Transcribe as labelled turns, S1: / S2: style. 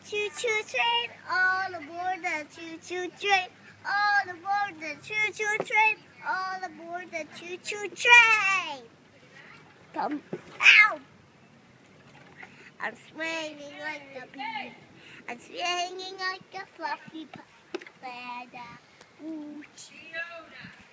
S1: choo-choo train, all aboard the choo-choo train, all aboard the choo-choo train, all aboard the choo-choo train. Come, ow! I'm swinging like a bee. I'm swinging like a fluffy feather. Ooh,